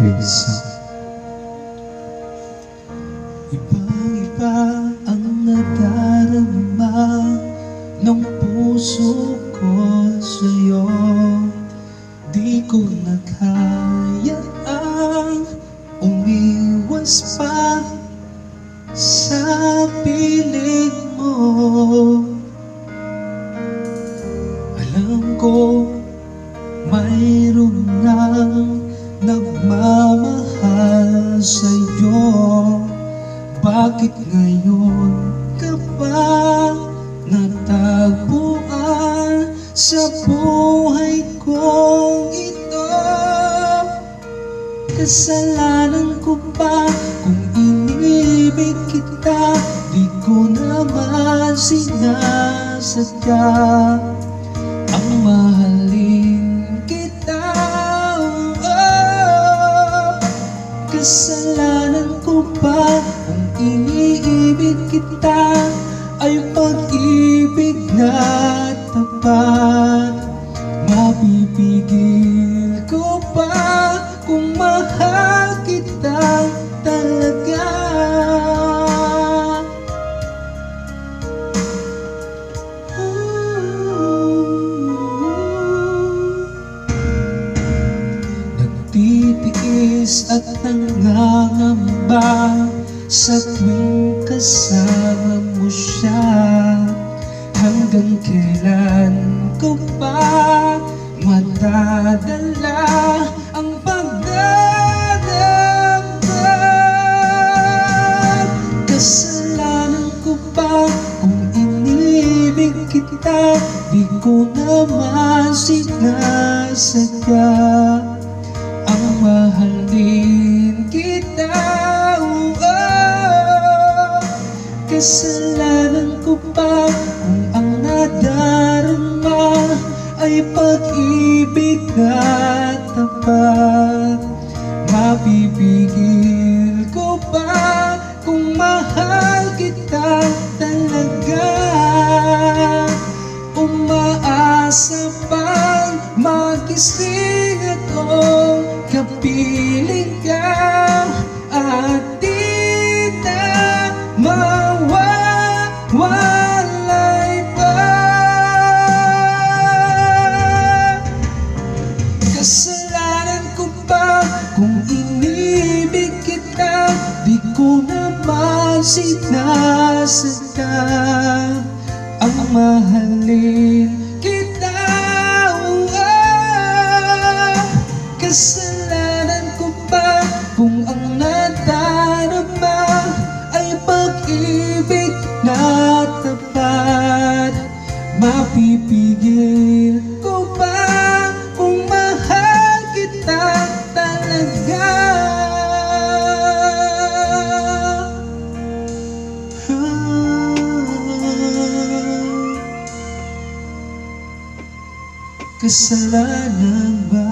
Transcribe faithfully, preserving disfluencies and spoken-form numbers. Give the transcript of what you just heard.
Baby Sam. Ibang-iba ang nadarama ng puso ko sa'yo. Di ko na kaya ang umiwas pa sa piling mo. Alam ko mayroon nang nagmamahal sa'yo. Bakit ngayon ka ba natagpuan sa buhay kong ito? Kasalanan ko ba kung inibig kita? Di ko naman sinasadya ang mahalin kita. Oh, kasalanan ko ba kung iniibig kita? Ay pag-ibig na tapat. Mapipigil ko ba kung mahal kita talaga? Nagtitiis at nangangamba sa tuwing kasama mo siya. Hanggang kailan ko ba matadala ang pagdadamdam? Kasalanan ko ba kung inibig kita? Di ko naman sinasadya ang mahalin kita. Kasalanan ko ba kung ang nadarama ay pag-ibig na tapat? Mapipigil ko ba kung mahal kita talaga? Umaasa pang magising akong kapiling ka at di na mawawalay pa. Kasalanan ko ba kung inibig kita? Di ko naman sinasadya ang mahalin kita. Kasalanan ko ba kung ang nadarama ay pag-ibig na tapat? Mapipigil ko ba kung mahal kita talaga? Kasalanan ba